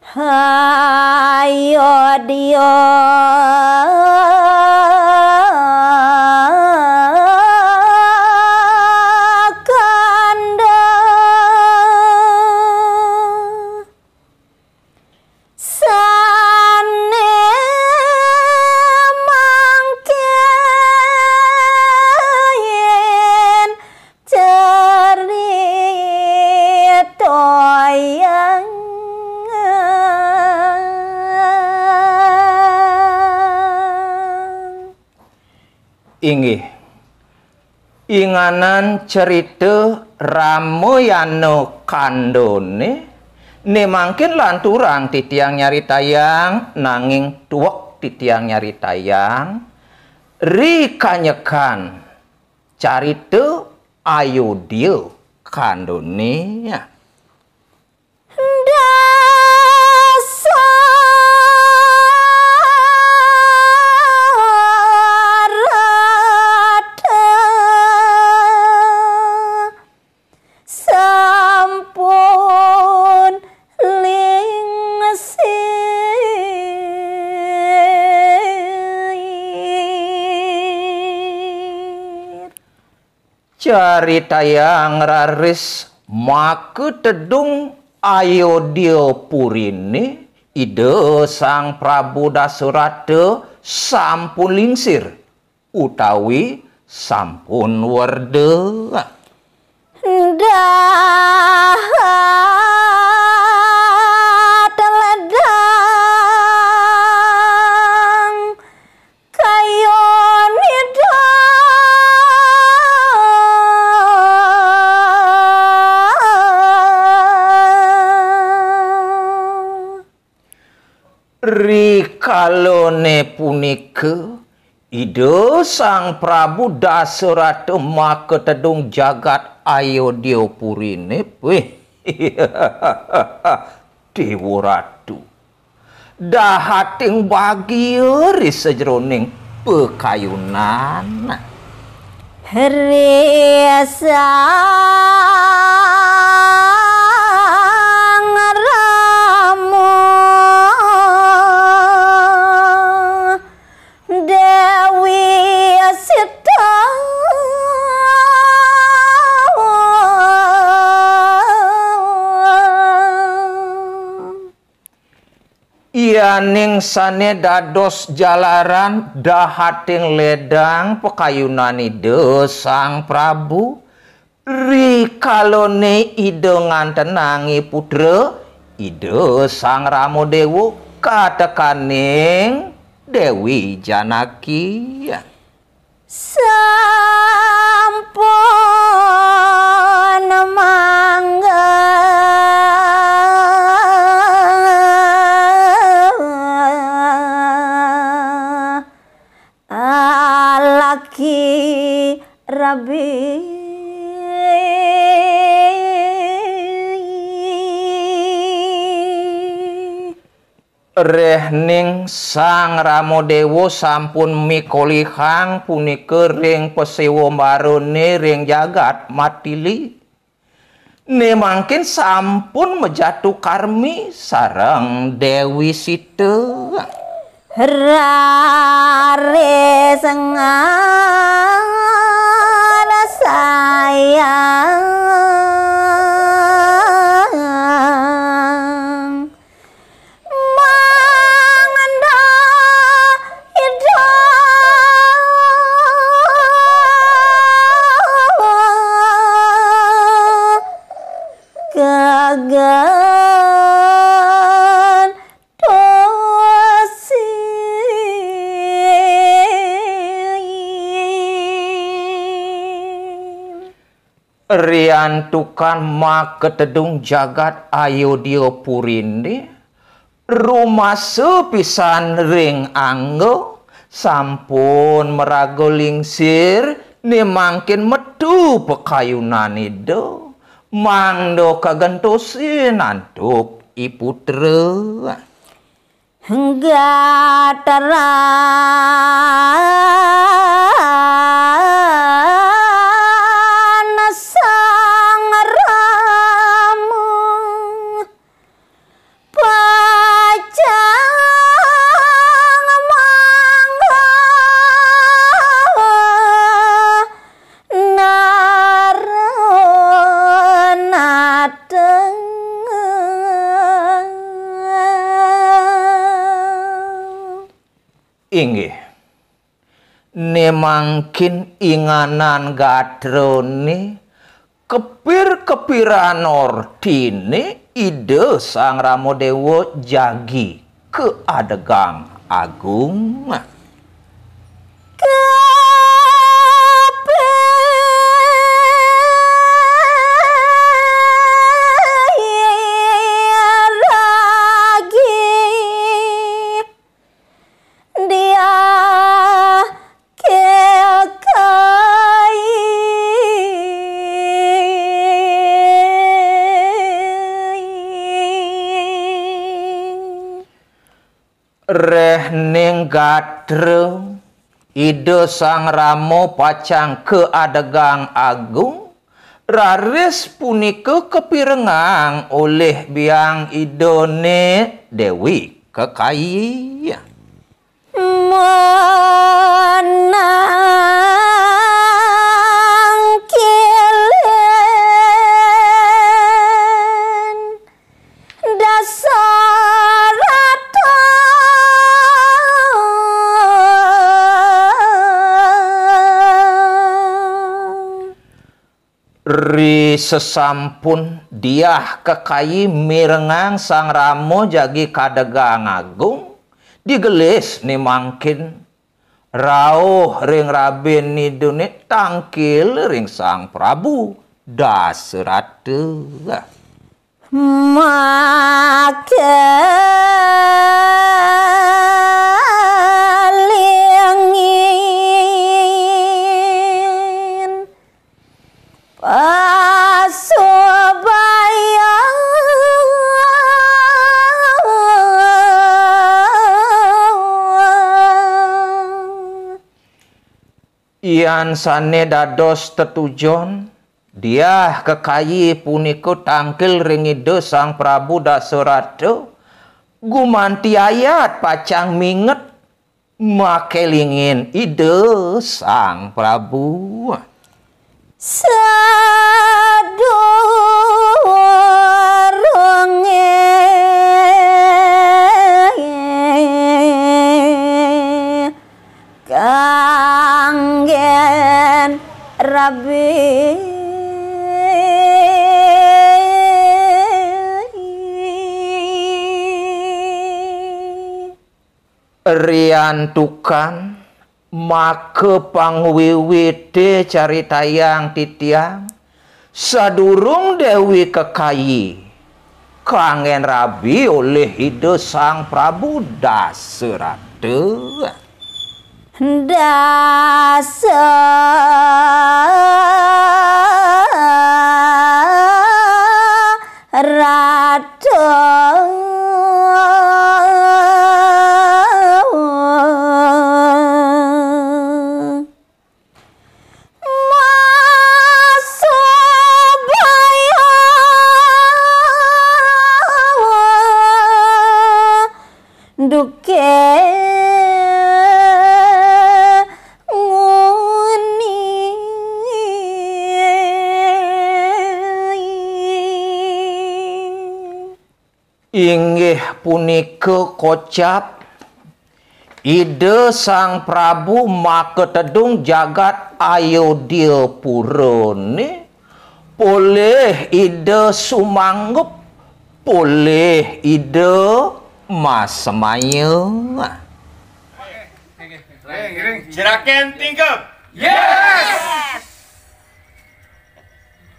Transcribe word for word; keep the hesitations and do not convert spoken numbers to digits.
Hayo dio kanda sane mangkeyen cerita yang inggih inganan cerita Ramayana kandone ne mangkin lanturang titiang nyari tayang nanging tuwek titiang nyari tayang rikanyekan carita Ayodhya kandone ya. Carita yang raris maka tedung Ayodhya Purine ide Sang Prabu Dasaratha sampun lingsir utawi sampun werda. Rikalone punika ide Sang Prabu Dasaratha maka tedung jagat Ayodhya Purine weh Dewa Ratu dahating bagia risejroning pekayunan Resa Yaning sane dados jalaran dahating ledang pekayunan ide Sang Prabu rikalone ide ngantenangi putra ide Sang Ramadewa katekaning Dewi Janaki sampun mangga alaki Rabi rehning Sang Ramadewa sampun mikolihang punika ring pesewa marone ring jagat matili ne mangkin sampun mejatu karmi sareng Dewi Sita rare sengal sayang manganda ida kagan tosi riantukan maketedung jagat Ayodhya Purine rumah sepisan ring anggo sampun merago lingsir ne mangkin metu pekayunan ido mangdo kagentosin antuk iputra Gatara Sang Rama Inggih. Ne mangkin inganan gadrone kepir-kepiran ortine ide Sang Ramodewa jagi ke adegang agung. Reh ning gadre ide Sang Ramo pacang ke adegang agung raris punika kepirengang oleh biang idone Dewi Kekayi. Menang kilen dasar ri sesampun diah Kekayi mirengang Sang Ramo jagi kadegang agung digelis ni mangkin rauh ring Rabin Nidune tangkil ring Sang Prabu Dasarata. Maka lingin pasubaya ian sane dados tetujon dia Kekayi punika tangkil ring ide Sang Prabu Dasarata gumanti ayat pacang minget makelingin ide Sang Prabu. Sadurunge kanggen Rabi rian tukan maka pangwiwite caritayang titiang sadurung Dewi Kekayi kangen rabi oleh ide Sang Prabu Dasarata. Dasarata duke nguni inggih punika kocap ide Sang Prabu maketedung jagat Ayodya Purane poleh ide sumanggup poleh ide Mas Semaya. Jeraken tingkap. Yes.